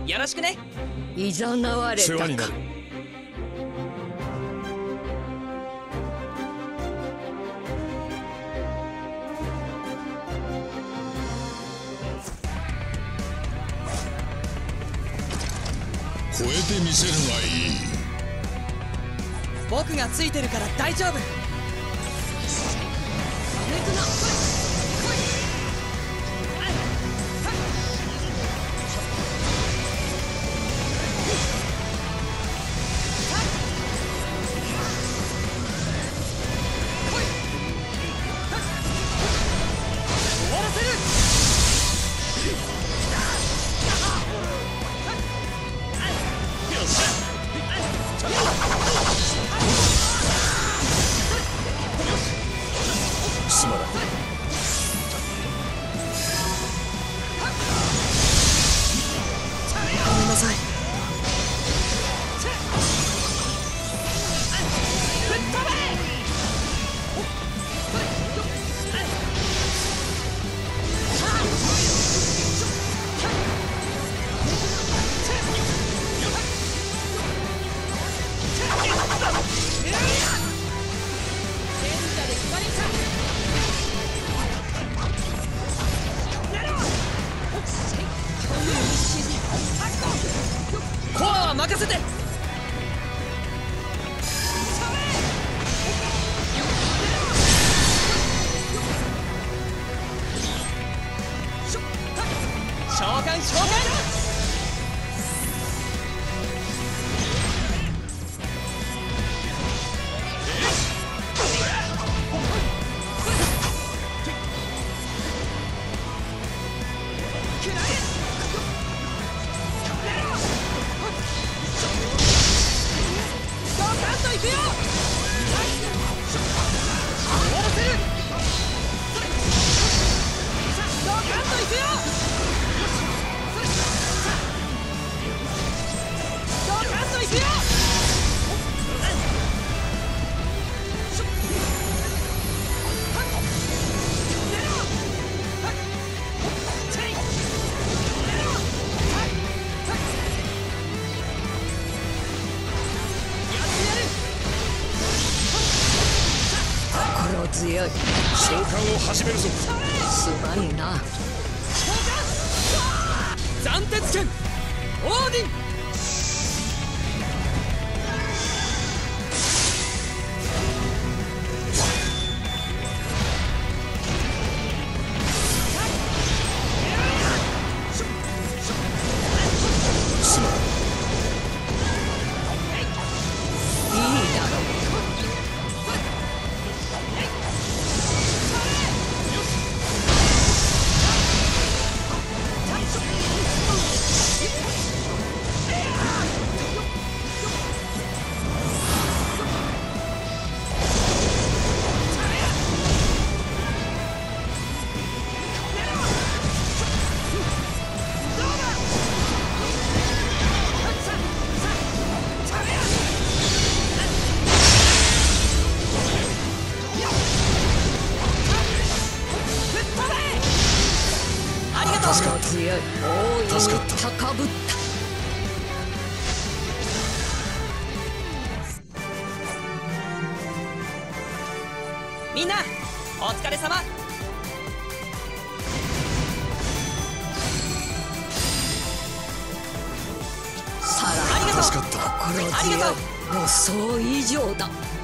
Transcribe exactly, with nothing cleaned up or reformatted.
よろしくね。 いざなわれたか。 世話になる。 超えてみせるがいい。 僕がついてるから大丈夫。 すまない。 ごめんなさい。コアは任せて。召喚召喚。行くよ。終わらせる。ドカンと行くよ。ドカンと行くよ。 強い。 召喚を始めるぞ。 すまんな。 斬鉄剣オーディン。 助かった。 強い。大い助かった。 高ぶった。 みんなお疲れ様。 さらにありがとう。 助かった。 心強い。予想以上だ。